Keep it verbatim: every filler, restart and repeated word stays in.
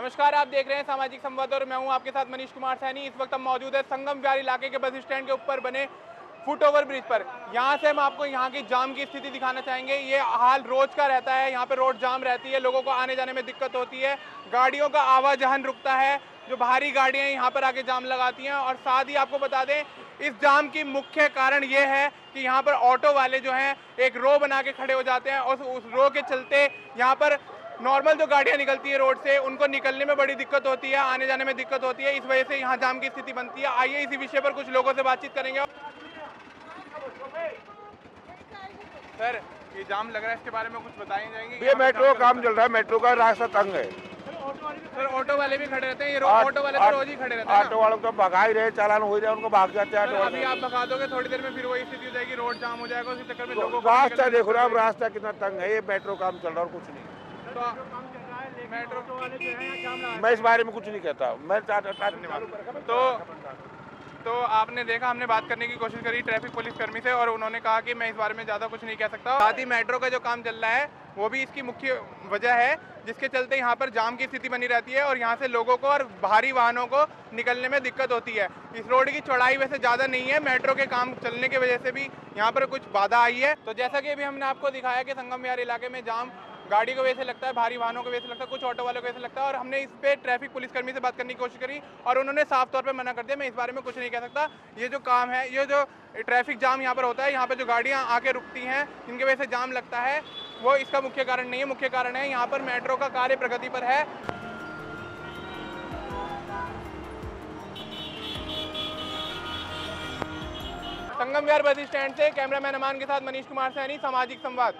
नमस्कार, आप देख रहे हैं सामाजिक संवाद और मैं हूं आपके साथ मनीष कुमार सैनी। इस वक्त हम मौजूद है संगम विहार इलाके के बस स्टैंड के ऊपर बने फुट ओवर ब्रिज पर। यहां से हम आपको यहां की जाम की स्थिति दिखाना चाहेंगे। ये हाल रोज का रहता है, यहां पर रोड जाम रहती है, लोगों को आने जाने में दिक्कत होती है, गाड़ियों का आवाजाही रुकता है, जो बाहरी गाड़ियां यहाँ पर आके जाम लगाती हैं। और साथ ही आपको बता दें, इस जाम की मुख्य कारण ये है कि यहाँ पर ऑटो वाले जो हैं एक रो बना के खड़े हो जाते हैं और उस रो के चलते यहाँ पर नॉर्मल जो गाड़ियां निकलती है रोड से उनको निकलने में बड़ी दिक्कत होती है, आने जाने में दिक्कत होती है। इस वजह से यहाँ जाम की स्थिति बनती है। आइए इसी विषय पर कुछ लोगों से बातचीत करेंगे। सर, ये जाम लग रहा है, इसके बारे में कुछ बताए जाएंगे? ये मेट्रो का काम चल रहा है, मेट्रो का रास्ता तंग है। सर, ऑटो वाले भी खड़े रहते हैं, ये रो, ऑटो वाले तो रोज ही खड़े रहते हैं। ऑटो वालों को भगा ही रहे, चालान हो रहे, उनको भाग जाते हैं। ऑटो अभी आप भगा दोगे, थोड़ी देर में फिर वही स्थिति हो जाएगी, रोड जाम हो जाएगा, उसी चक्कर में लोगों को रास्ता देखो ना, अब रास्ता कितना तंग है। ये मेट्रो काम चल रहा है और कुछ नहीं। तो मेट्रो वाले जो है, मैं इस बारे में कुछ नहीं कहता। मैं तो तो आपने देखा, हमने बात करने की कोशिश करी ट्रैफिक पुलिस कर्मी से और उन्होंने कहा कि मैं इस बारे में ज़्यादा कुछ नहीं कह सकता। साथ ही मेट्रो का जो काम चल रहा है वो भी इसकी मुख्य वजह है, जिसके चलते यहाँ पर जाम की स्थिति बनी रहती है और यहाँ से लोगों को और भारी वाहनों को निकलने में दिक्कत होती है। इस रोड की चौड़ाई वैसे ज़्यादा नहीं है, मेट्रो के काम चलने की वजह से भी यहाँ पर कुछ बाधा आई है। तो जैसा कि अभी हमने आपको दिखाया कि संगम विहार इलाके में जाम गाड़ी की वजह से लगता है, भारी वाहनों की वजह से लगता है, कुछ ऑटो वालों की वजह से लगता है। और हमने इस पे ट्रैफिक पुलिसकर्मी से बात करने की कोशिश करी और उन्होंने साफ तौर पे मना कर दिया, मैं इस बारे में कुछ नहीं कह सकता। ये जो काम है, ये जो ट्रैफिक जाम यहाँ पर होता है, यहाँ पर जो गाड़ियाँ आके रुकती हैं, जिनकी वजह से जाम लगता है, वो इसका मुख्य कारण नहीं है। मुख्य कारण है यहाँ पर मेट्रो का कार्य प्रगति पर है। संगम विहार बस स्टैंड से कैमरामैन अमान के साथ मनीष कुमार सैनी, सामाजिक संवाद।